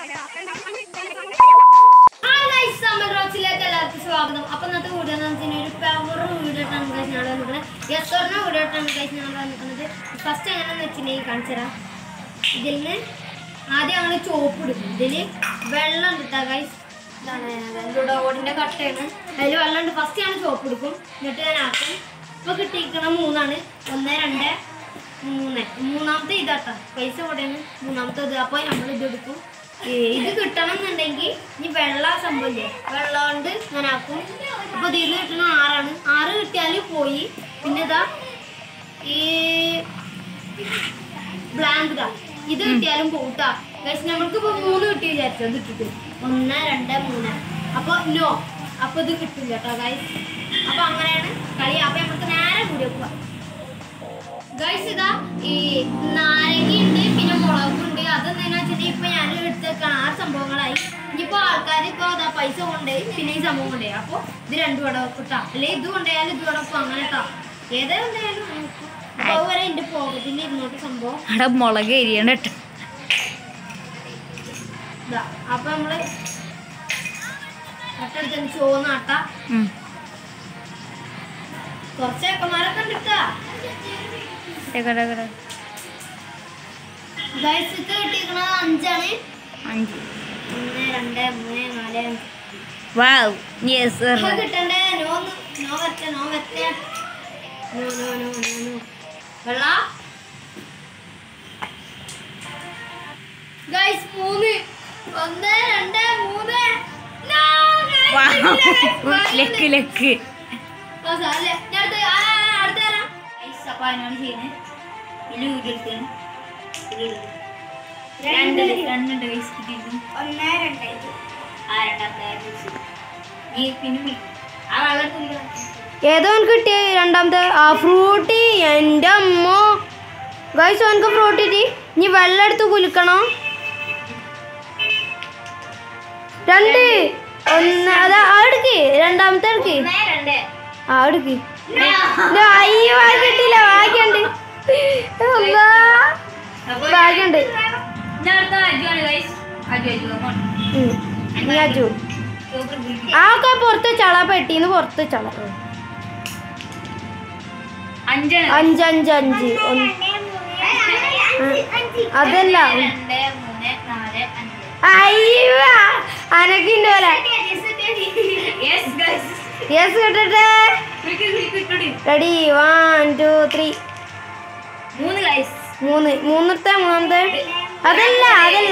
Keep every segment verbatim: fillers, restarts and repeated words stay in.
സ്വാഗതം. അപ്പൊ ഇന്നത്തെ വീഡിയോ ഒരു പവർ വീഡിയോട്ടാണ് ഞാൻ വന്നിരിക്കുന്നത്. യെസ്സോറിന്റെ വീഡിയോട്ടാണ് ഞാൻ വന്നിരിക്കുന്നത്. ഫസ്റ്റ് എങ്ങനെയാന്ന് വെച്ചിട്ടുണ്ടെങ്കിൽ കാണിച്ചു തരാം. ഇതിൽ നിന്ന് ആദ്യം ഞങ്ങൾ ചോപ്പ് എടുക്കും. ഇതില് വെള്ളം കിട്ടാ ഗൈസ്. ഇതാണ് ഓടിന്റെ കട്ടയാണ്. അതിൽ വെള്ളം ഉണ്ട്. ഫസ്റ്റ് ഞാൻ ചോപ്പ് എടുക്കും, എന്നിട്ട് ഞാൻ ആക്കും. ഇപ്പൊ കിട്ടിയിരിക്കണം മൂന്നാണ്. ഒന്ന് രണ്ട് മൂന്ന്. മൂന്നാമത്തെ ഇതാട്ടാ പൈസ കൂടെയാണ് മൂന്നാമത്തെ ഇത്. അപ്പൊ നമ്മൾ ഇത് എടുക്കും. ഇത് കിട്ടണം എന്നുണ്ടെങ്കിൽ ഇനി വെള്ളം സംഭവില്ലേ, വെള്ളം കൊണ്ട് ഞാൻ ആക്കും. അപ്പൊ ഇതിൽ നിന്ന് കിട്ടുന്ന ആറാണ്. ആറ് കിട്ടിയാൽ പോയി. പിന്നെ ഇതാ ഈ ബ്ലാങ്ക് ഇതാ ഇത് കിട്ടിയാലും പോട്ടാ ഗൈസ്. നമ്മൾക്ക് ഇപ്പൊ മൂന്ന് കിട്ടി വിചാരിച്ചു. അത് ഇട്ടിട്ട് ഒന്ന് രണ്ട് മൂന്ന്. അപ്പൊ നോ, അപ്പൊ ഇത് കിട്ടില്ല കേട്ടോ ഗൈസ്. അപ്പൊ അങ്ങനെയാണ് കളി. അപ്പൊ നമുക്ക് നേരെ വീഡിയോ പോവാം ഗൈസ്. ഇതാ ഈ നാരങ്ങയുണ്ട്, പിന്നെ മുളകുണ്ട്. അതെന്താ വെച്ചിട്ട് ഇപ്പൊ ഞാൻ എടുത്തേക്കാണ്. ആ സംഭവങ്ങളായി. ഇനിയിപ്പോ ആൾക്കാർ ഇപ്പൊ അതാ പൈസ കൊണ്ടുപോയി, പിന്നെ ഈ സംഭവം കൊണ്ടുപോയി. അപ്പൊ ഇത് രണ്ടു വട വെക്കിട്ടാ, അല്ലെ ഇത് കൊണ്ടുപോയാലും ഇത് വട വെക്കും. അങ്ങനെ കേട്ടോ, ഏതാ കൊണ്ടുപോയാലും അതുവരെ എന്റെ പോകത്തിൽ ഇരുന്നോട്ട് സംഭവം. മുളക് എരിയണ്ട. ഇതാ അപ്പൊ നമ്മള് അട്ടെടുത്ത് ചോന്ന അട്ട കുറച്ച് ഏക്കന്മാരൊക്കെ ഉണ്ടിട്ടാ. ഗൈസ് ഇത് കിട്ടിയിരിക്കുന്നത് അഞ്ചാണ്. അഞ്ച് ഒന്ന് രണ്ട് മൂന്ന് നാല് അഞ്ച്. കിട്ടണ്ടേ? നോ നോ വെച്ച നോ വെച്ച no no no no no വെള്ള ഗൈസ്. മൂന്ന്. ഒന്ന് രണ്ട് മൂന്ന്. Luck luck. ഏതോ കിട്ടിയ രണ്ടാമത്തെ ആ ഫ്രൂട്ടി. എൻ്റെ അമ്മോ ഗൈസ്, എനിക്ക് ഫ്രൂട്ടി കിട്ടി. ഇനി വെള്ളം എടുത്ത് കുലുക്കണോ? രണ്ട് ഒന്ന്. അതാ അടുക്ക് രണ്ടാമത്തെ അടുക്ക്. ആ അടുക്ക്. അയ്യോ കിട്ടിയില്ല. ബാക്കിയുണ്ട് ബാക്കിയുണ്ട്. ആ ഒക്കെ പുറത്ത് വെച്ചാള, പെട്ടീന്ന് പുറത്ത് വെച്ചാള. അഞ്ച് അഞ്ച് അഞ്ച് ഒന്ന്. അതല്ല അയ്യോ അനക്കിന്റെ പോലെ. യെസ് കിട്ടട്ടെ. Ready one two three. മൂന്ന്. മൂന്നത്തെ മൂന്നാമത്തെ. അതല്ല അതല്ല.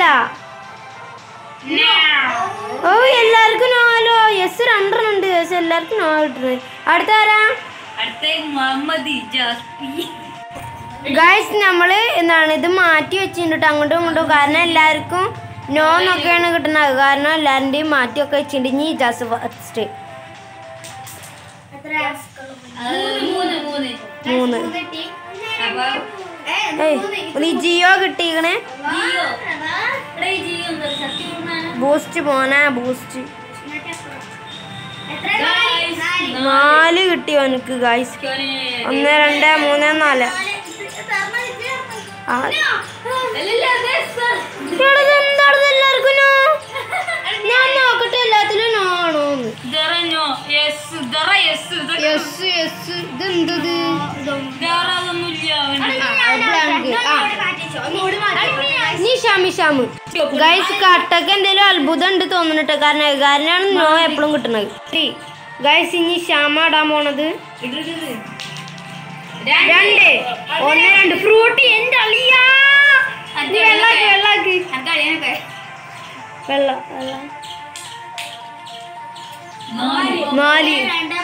ഓ എല്ലാവർക്കും നോലോ. യെസ് രണ്ടെണ്ണം ഉണ്ട്. യെസ് എല്ലാവർക്കും നോ കിട്ടുന്നത്. അടുത്ത ആരാ? ഗൈസ് നമ്മള് എന്താണ് ഇത് മാറ്റി വെച്ചിട്ടുണ്ട് അങ്ങോട്ടും ഇങ്ങോട്ടും. കാരണം എല്ലാവർക്കും നോ എന്നൊക്കെയാണ് കിട്ടുന്നത്. കാരണം എല്ലാവരുടെയും മാറ്റിയൊക്കെ വെച്ചിട്ടുണ്ട്. ഇനി ജാസ് ഫസ്റ്റ്. മൂന്ന്. ഏയ് ജിയോ കിട്ടിക്കണേ. ബൂസ്റ്റ് പോനാ ബൂസ്റ്റ്. നാല് കിട്ടിയോ എനിക്ക് ഗൈസ്? ഒന്ന് രണ്ട് മൂന്ന് നാല്. എല്ലാവർക്കും ഞാൻ നോക്കട്ടെ എല്ലാത്തിലും നോ ആണോന്ന്. ഇതെന്തത്? ഗൈസ് കട്ടക്ക് എന്തേലും അത്ഭുതം ഉണ്ട് തോന്നുന്നുട്ടോ. കാരണം കാരനാണ് നോ എപ്പോഴും കിട്ടുന്നത്. ഗൈസ് ഇനി ഷാമ ഇടാൻ പോണത് രണ്ട്. ഒന്ന് രണ്ട് ഫ്രൂട്ടി. എന്റെ അളിയാ വെള്ളാക്ക് വെള്ളാക്ക് വെള്ളം വെള്ളം. നാല്.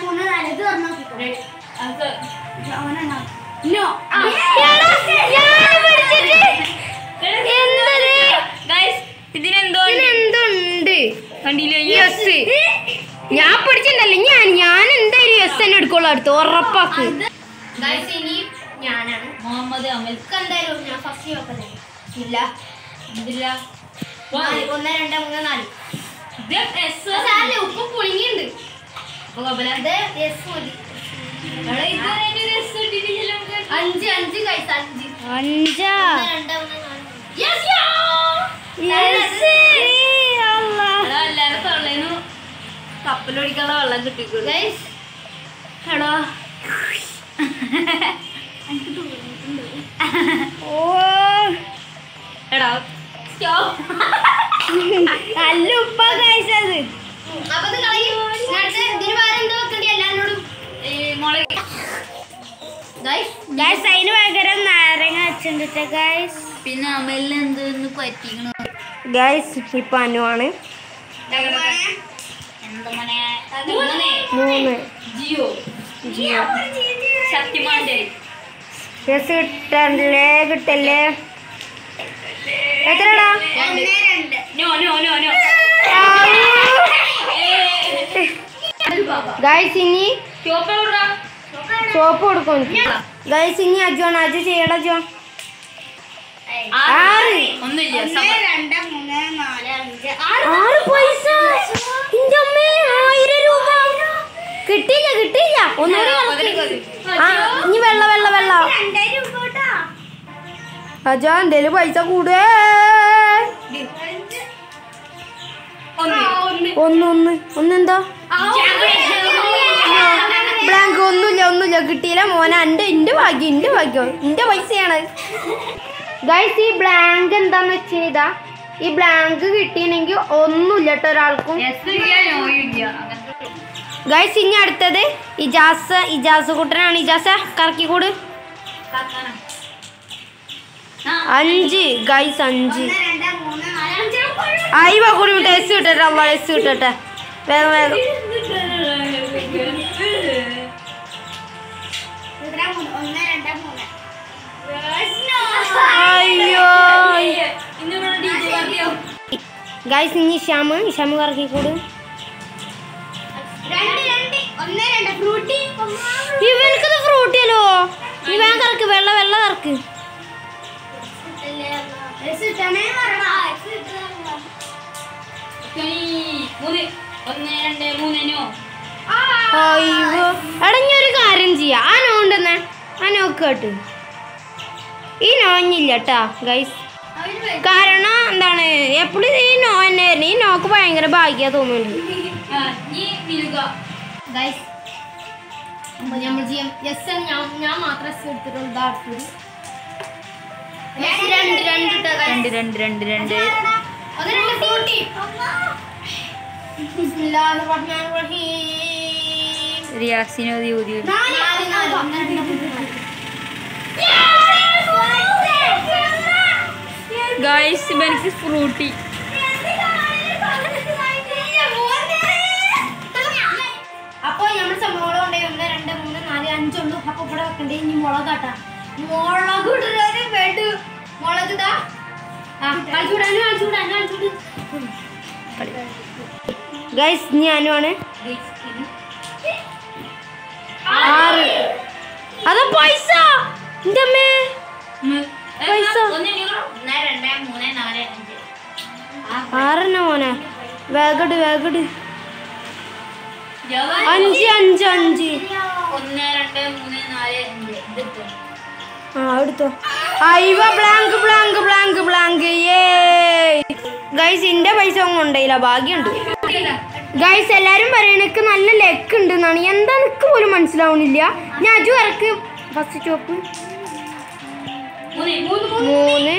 ഇതിനെന്തുണ്ട്? യെസ് ഞാൻ പിടിച്ചിട്ടല്ലേ. ഞാൻ ഞാൻ എന്തായാലും യെസ് തന്നെ എടുക്കുള്ളൂ. അടുത്ത് ഉറപ്പാക്ക്. ഇനി ഞാനാണ് മുഹമ്മദ് അമൽക്ക്. എന്തായാലും ഞാൻ ഫസ്റ്റ് നോക്കട്ടെ. ഇല്ല ഒന്ന് രണ്ട് മൂന്ന് നാല്. ഉപ്പ് പുളിങ്ങിണ്ട്. അഞ്ച് അഞ്ച് കഴിച്ച അഞ്ച്. അഞ്ചാ. രണ്ട് മൂന്ന് നാല്. കപ്പലൊടിക്കാനുള്ള വെള്ളം കിട്ടിക്കോളൂ. ഗൈസ് എടാ ഓ എടാ നല്ല ഉപ്പാ ഗൈസ് അത്. അപ്പൊ ഇത് കളയും. അടുത്ത ഇതിന് വേറെ എന്തോ വെക്കണ്ടി എല്ലാവരോടും. മുളക് ഗൈസ് ഗൈസ് അതിന് പകരം നാരങ്ങ വെച്ചിട്ട് ഗൈസ്. പിന്നെ അമലിന് എന്തോന്ന് പറ്റിക്കണോ ഗൈസ് ഇപ്പൊ അനുവാണ് മൂന്ന് ജിയോ ജിയോ ശക്തിമാന്റെ യെസ് കിട്ടല്ലേ കിട്ടല്ലേ എത്രടാ no no no no guys ഇനി ചോപ്പ സോപ്പ് കൊടുക്കും ഗൈസ് ഇനി അജോൺ അജു ചെയ്യടാ അജോ ആറ് ഒന്നുമില്ല ആറ് പൈസ ഇന്റെ അമ്മേ ആയിരം രൂപ കിട്ടിയില്ല കിട്ടിയില്ല ഒന്നുകൂടി ആ ഇനി വെള്ള വെള്ള വെള്ള അജോ എന്തേലും പൈസ കൂടേ ഒന്ന് ഒന്ന് ഒന്നെന്താ ബ്ലാങ്ക് ഒന്നുമില്ല ഒന്നുമില്ല കിട്ടിയില്ല മോനെ എൻ്റെ എൻ്റെ ഭാഗ്യം എൻ്റെ ഭാഗ്യം എൻ്റെ പൈസയാണ് ഗൈസ്. ഈ ബ്ലാങ്ക് എന്താന്ന് വെച്ചാൽ ഇതാ ഈ ബ്ലാങ്ക് കിട്ടിയില്ലെങ്കിൽ ഒന്നുമില്ല കേട്ടോ ഒരാൾക്കും. ഗൈസ് ഇനി അടുത്തത് ഇജാസ് ഇജാസ് കുട്ടനാണ്. ഇജാസ കറക്കിക്കൂട്. അഞ്ച് ഗൈസ് അഞ്ച് അയ്യ കൂടി വിട്ടെ എസ് കിട്ടട്ടെ അമ്മ എസ് കിട്ടട്ടെ വേഗം വേഗം. അയ്യോ ഗൈസ് ഇനി ഷാമ് ഷാമ് കറക്കിക്കൂട്. ഇവനക്കത് ഫ്രൂട്ടിയല്ലോ ഇവൻ കറക്ക് വെള്ള വെള്ള കറക്ക്. അയ്യോ എടഞ്ഞൊരു കാര്യം ചെയ്യാം. ആ നോണ്ടെന്നെ ആ നോക്ക് കേട്ട് ഈ നോഞ്ഞില്ല കേട്ടാ ഗൈസ്. കാരണം എന്താണ് എപ്പോഴും ഈ നോ തന്നെ വരുന്നത്. ഈ നോക്ക് ഭയങ്കര ഭാഗ്യ തോന്നുന്നുണ്ട് ഗൈസ്. നമ്മൾ ചെയ്യാം യെസ് ഞാൻ ഞാൻ മാത്രം എടുത്തിട്ടുള്ള രണ്ട് രണ്ട് രണ്ട് രണ്ട് രണ്ട് രണ്ട് റിയാസിനോ യൂതി ഗൈസ് എനിക്ക് ഫ്രൂട്ടി അപ്പൊ നമ്മൾ സംഭവം കൊണ്ടേ ഒന്ന് രണ്ട് മൂന്ന് നാല് അഞ്ചുള്ളൂ. അപ്പൊ ഇവിടെ വെക്കണ്ടേ ഇനി മുളക് കാട്ടാ മുളക് ഇടൊരു വേണ്ടു മുളക് ഇതാ കളിച്ചൂടാനും കളിച്ചൂടാനും കളിച്ചൂട് ഗൈസ്. ഞാനുമാണ് ആറ് അതാ പൈസ എന്റെ അമ്മേ പൈസ ആറെണ്ണ മോനെ വേഗട് വേഗട് അഞ്ച് അഞ്ച് അഞ്ച് ഒന്ന് രണ്ട് മൂന്ന് നാല് അഞ്ച് ആ എടുത്തോ. അയ്യോ ബ്ലാങ്ക് ബ്ലാങ്ക് ബ്ലാങ്ക് ബ്ലാങ്ക് ഏ ഗൈസ് എന്റെ പൈസ ഒന്നും ഉണ്ടായില്ല ഭാഗ്യമുണ്ട് ഗൈസ്. എല്ലാരും പറയണക്ക് നല്ല ലെക്ക് ഉണ്ട് എന്നാണ്. എന്താ നിക്ക് പോലും മനസ്സിലാവുന്നില്ല. ഞാൻ അജു ഇറക്ക് ഫസ്റ്റ് ചോപ്പ് മൂന്ന്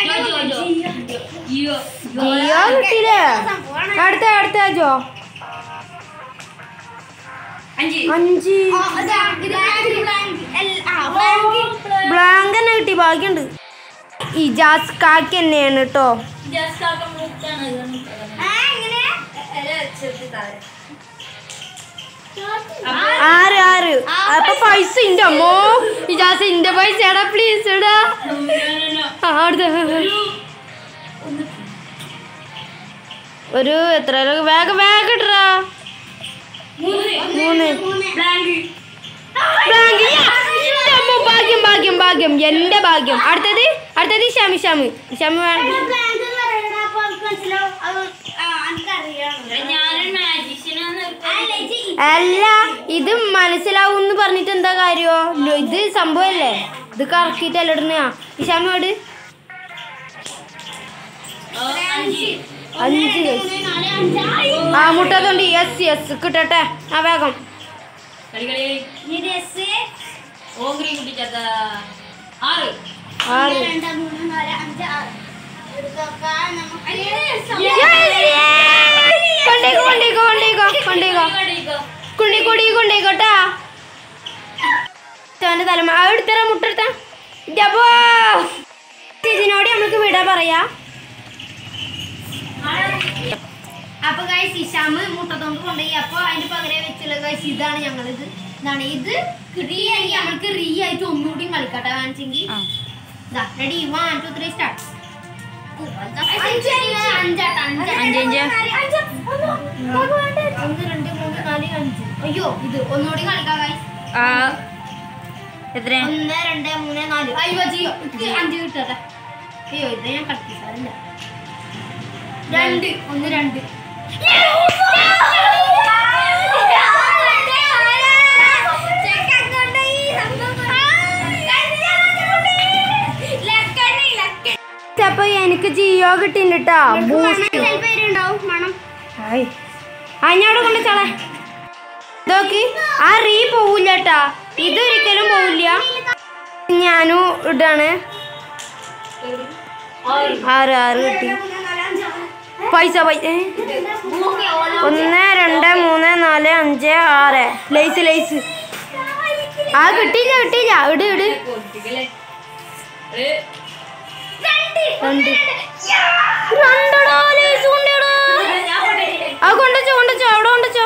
ജിയോ കിട്ടിയില്ലേ. അടുത്ത അടുത്ത അജോ അഞ്ച് ബ്ലാങ്ക് തന്നെ കിട്ടി ഭാഗ്യമുണ്ട്. ഇജാസ് കാക്ക് തന്നെയാണ് കേട്ടോ. ആറ് ആറ് അപ്പൊ പൈസ ഇന്റെ അമ്മോ ഇജാസ് ഇന്റെ പൈസ എടാ പ്ലീസ് എടാ. ഒരു എത്ര വേഗം വേഗം ഇടറാ മൂന്ന് ഭാഗ്യം ഭാഗ്യം ഭാഗ്യം എന്റെ ഭാഗ്യം. അടുത്തത് അടുത്തത് ഷമി ഷമി ഷമി അല്ല ഇത് മനസ്സിലാവും പറഞ്ഞിട്ട് എന്താ കാര്യോ. ഇത് സംഭവല്ലേ ഇത് കറക്കിട്ടല്ല ഇടുന്ന ഷമിയോട് അഞ്ച് ആ മുട്ടത്തുണ്ട് യെസ് യെസ് കിട്ടട്ടെ ആ വേഗം ആറ് കൊണ്ടേക്കോ കൊണ്ടേക്കോ കൊണ്ടേക്കോ കൊണ്ടേക്കോ കുണ്ടി കുടി കൊണ്ടേക്കോട്ടാ അവന്റെ തലമ എടുത്തരാ മുട്ട എടുത്ത അപ്പോ ഇതിനോട് നമുക്ക് വിടാ പറയാ. അപ്പൊ ഗൈസ് ഇഷാമ് മുട്ടത്തോണ്ട് കൊണ്ടുപോയി. അപ്പൊ അതിന് പകരം വെച്ചുള്ള ഗൈസ് ഇതാണ് ഞങ്ങളിത് ഇതാണ് ഇത് റീ ആയി നമ്മൾക്ക് റീ ആയിട്ട് ഒന്നുകൂടി കളിക്കട്ടെ കാണിച്ചെങ്കിൽ ready one two three start. ഒന്ന് രണ്ട് മൂന്ന് നാല് അഞ്ച് അയ്യോ ഇത് ഒന്നുകൂടി കളിക്കാം ഗൈസ്. ഒന്ന് രണ്ട് മൂന്ന് നാല് അയ്യോ അയ്യോ അഞ്ച് കിട്ടട്ടെ. അയ്യോ ഇത് ഞാൻ കളിപ്പിക്കാറില്ല. രണ്ട് ഒന്ന് രണ്ട് അപ്പൊ എനിക്ക് ജിയോ കിട്ടിണ്ടാ അഞ്ഞോട് കൊണ്ട് ചള നോക്കി ആ റീ പോവില്ല കേട്ടാ. ഇതൊരിക്കലും പോവില്ല. ഞാനും ഇടാണ് ആറ് ആറ് കിട്ടി പൈസ പൈസ ഒന്ന് രണ്ട് മൂന്ന് നാല് അഞ്ച് ആറ് ലൈസ് ലൈസ് ആ കിട്ടിയില്ല കിട്ടിയില്ല ഇട് ഇട് രണ്ട് രണ്ടടാ ലൈസ് കൊണ്ടടാ ആ കൊണ്ടച്ചോ കൊണ്ടച്ചോ അവിടെ കൊണ്ടച്ചോ.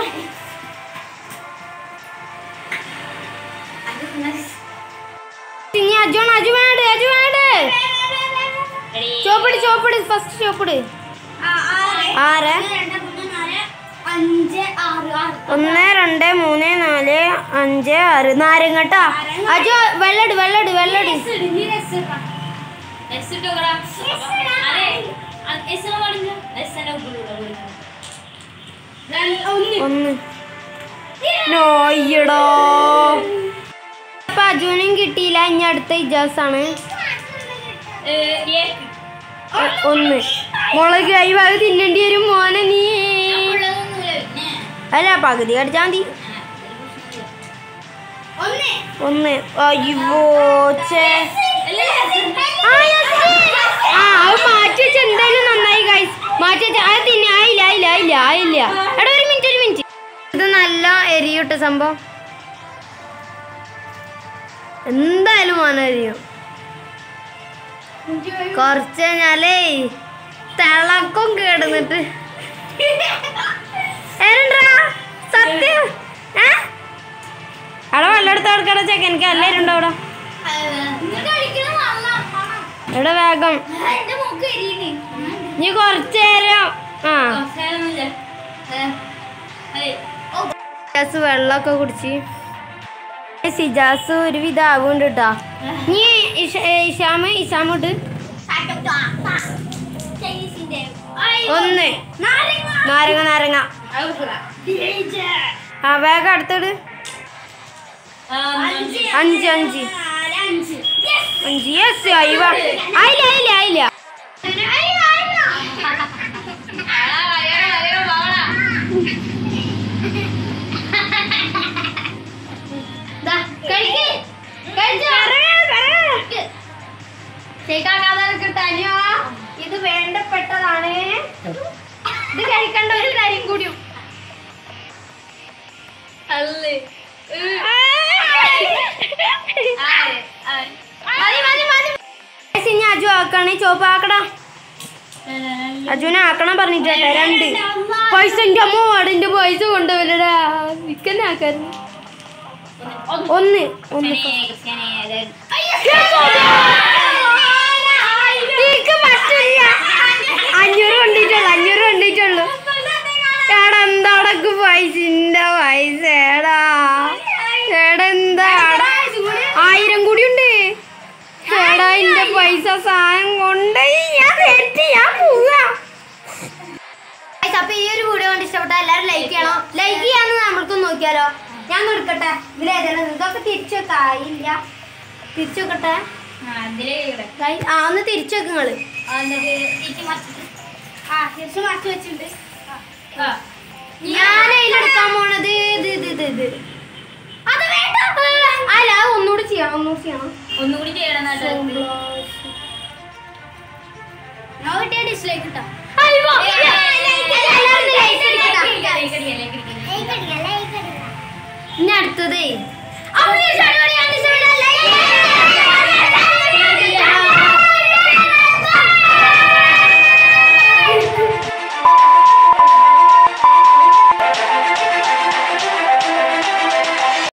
ഇനി അജോണ് അജു വേണ്ട അജു വേണ്ട ചോപ്പിട് ചോപ്പിട് ഫസ്റ്റ് ചോപ്പിട് ആറ് ഒന്ന് രണ്ട് മൂന്ന് നാല് അഞ്ച് ആറ് നാരങ്ങട്ടാ അജു വെള്ളട് വെള്ളട് വെള്ളട് ഒന്ന് നോയ്യടോ. അപ്പൊ അജുനും കിട്ടിയില്ല. ഇനി അടുത്ത ഇജാസാണ് ഒന്ന് മുളക് കൈ ഭാഗം തിന്നേണ്ടി വരും മോനെ നീ അല്ല പകുതി കടിച്ചാ മതി. ഒന്ന് അയ്യോ ആ അത് മാറ്റി വെച്ച എന്തായാലും നന്നായി ഗൈസ്. മാറ്റി വെച്ച അത് തിന്നെ ആയില്ല ആയില്ല ആയില്ല ആയില്ല എടാ ഒരു മിനിറ്റ് ഒരു മിനിറ്റ് ഇത് നല്ല എരിയൂട്ട സംഭവം എന്തായാലും മോനെ എരിയും. കുറച്ച് കഴിഞ്ഞാലേ തിളക്കം കേടുന്നിട്ട് സത്യം അവിടെ വെള്ളെടുത്ത് കൊടുക്കട ചെക്ക എനിക്ക് എല്ലാവരുണ്ടോ അവിടെ ഇവിടെ വേഗം നീ കുറച്ച് നേരം ആ വെള്ളമൊക്കെ കുടിച്ച് സിജാസ് ഒരു വിധാവുണ്ട് കേട്ടോ. നീ ഇഷാമ് ഇഷാമോട്ട് ഒന്ന് നാരങ്ങ നാരങ്ങ ആ വേഗം അടുത്തിട് അഞ്ച് അഞ്ച് അഞ്ച് യെസ് അയ്യ ആയില്ല ആയില്ല ആയില്ല ഇത് വേണ്ടപ്പെട്ടതാണ്. ഇത് കഴിക്കേണ്ട ഒരു കാര്യം കൂടിയും അജു ആക്കണേ ചോപ്പ് ആക്കടാ അജുനെ ആക്കണം പറഞ്ഞിട്ടേ രണ്ട് പൈസ എൻ്റെ അമ്മ വാടിന്റെ പൈസ കൊണ്ടുപോലടാ വിൽക്കന്നെ ആക്കായിരുന്നു. ഒന്ന് ഒന്ന് അഞ്ഞൂറ് കൊണ്ടിട്ടുള്ളു അഞ്ഞൂറ് കൊണ്ടിട്ടുള്ളു എടാ എന്താടക്ക് പൈസന്റെ പൈസ എടാ എടാ എന്താ ആയിരം കൂടി ഉണ്ട് എടാ എന്റെ പൈസ സാധനം കൊണ്ടുപോയി ഞാൻ തെറ്റി ഞാൻ പോവാ. അപ്പൊ ഈ ഒരു വീഡിയോ കൊണ്ട് ഇഷ്ടപ്പെട്ട എല്ലാവരും ലൈക്ക് ചെയ്യണം. ലൈക്ക് ചെയ്യാന്ന് നമ്മൾക്ക് നോക്കിയാലോ. ഞാൻ കൊടുക്കട്ടെ ഇതിലേതാണ് നിങ്ങൾക്കൊക്കെ തിരിച്ചു വെക്കായില്ല തിരിച്ചു വെക്കട്ടെ ആ ഒന്ന് തിരിച്ചു വെക്ക് നിങ്ങള് ആ ശേഷം മാറ്റി വെച്ചിട്ടുണ്ട്. ഞാൻ അതിലെടുക്കാൻ പോണത് ഇത് ഇത് ഇത് ഇത് അത് വേണ്ട. അല്ല അത് ഒന്നുകൂടി ചെയ്യണം ഒന്നുകൂടി ചെയ്യണം ഒന്നുകൂടി ചെയ്യണം. ഞാൻ കിട്ടിയ ഡിസ്ലൈക്ക് കിട്ടാം.